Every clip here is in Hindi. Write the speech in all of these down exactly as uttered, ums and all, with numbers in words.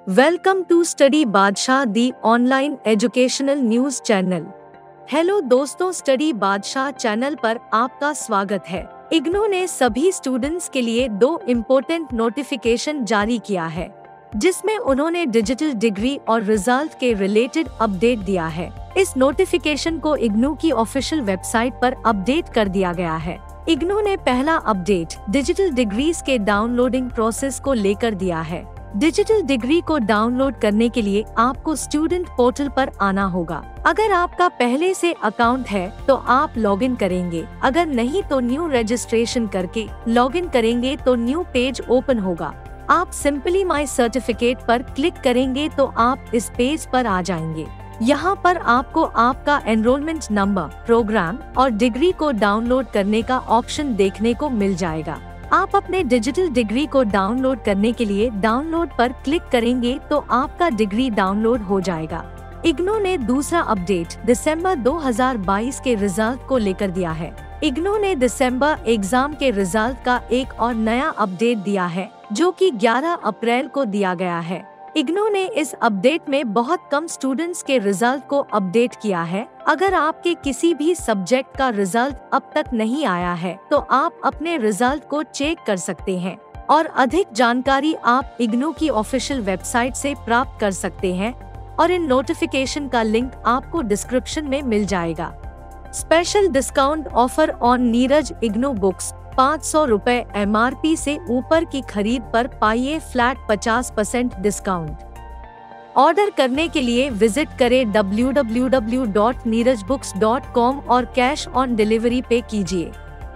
Welcome to study Badshah the online educational news channel. Hello दोस्तों, स्टडी बादशाह चैनल पर आपका स्वागत है। इग्नू ने सभी स्टूडेंट्स के लिए दो इम्पोर्टेंट नोटिफिकेशन जारी किया है, जिसमें उन्होंने डिजिटल डिग्री और रिजल्ट के रिलेटेड अपडेट दिया है। इस नोटिफिकेशन को इग्नू की ऑफिशियल वेबसाइट पर अपडेट कर दिया गया है। इग्नू ने पहला अपडेट डिजिटल डिग्रीज के डाउनलोडिंग प्रोसेस को लेकर दिया है। डिजिटल डिग्री को डाउनलोड करने के लिए आपको स्टूडेंट पोर्टल पर आना होगा। अगर आपका पहले से अकाउंट है तो आप लॉगिन करेंगे, अगर नहीं तो न्यू रजिस्ट्रेशन करके लॉगिन करेंगे तो न्यू पेज ओपन होगा। आप सिंपली माई सर्टिफिकेट पर क्लिक करेंगे तो आप इस पेज पर आ जाएंगे। यहाँ पर आपको आपका एनरोलमेंट नंबर, प्रोग्राम और डिग्री को डाउनलोड करने का ऑप्शन देखने को मिल जाएगा। आप अपने डिजिटल डिग्री को डाउनलोड करने के लिए डाउनलोड पर क्लिक करेंगे तो आपका डिग्री डाउनलोड हो जाएगा। इग्नू ने दूसरा अपडेट दिसंबर दो हज़ार बाईस के रिजल्ट को लेकर दिया है। इग्नू ने दिसंबर एग्जाम के रिजल्ट का एक और नया अपडेट दिया है, जो कि ग्यारह अप्रैल को दिया गया है। इग्नू ने इस अपडेट में बहुत कम स्टूडेंट्स के रिजल्ट को अपडेट किया है। अगर आपके किसी भी सब्जेक्ट का रिजल्ट अब तक नहीं आया है तो आप अपने रिजल्ट को चेक कर सकते हैं और अधिक जानकारी आप इग्नू की ऑफिशियल वेबसाइट से प्राप्त कर सकते हैं और इन नोटिफिकेशन का लिंक आपको डिस्क्रिप्शन में मिल जाएगा। Special discount offer on Neeraj IGNOU books. पाँच सौ रुपए एम आर पी से ऊपर की खरीद पर पाइए फ्लैट पचास परसेंट डिस्काउंट। ऑर्डर करने के लिए विजिट करें W W W dot Neeraj books dot com और कैश ऑन डिलीवरी पे कीजिए।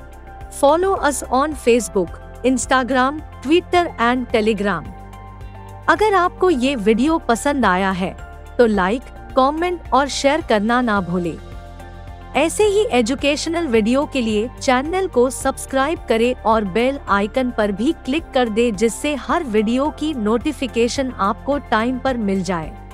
Follow us on Facebook, Instagram, Twitter and Telegram. अगर आपको ये वीडियो पसंद आया है तो लाइक, कमेंट और शेयर करना ना भूलें। ऐसे ही एजुकेशनल वीडियो के लिए चैनल को सब्सक्राइब करें और बेल आइकन पर भी क्लिक कर दें, जिससे हर वीडियो की नोटिफिकेशन आपको टाइम पर मिल जाए।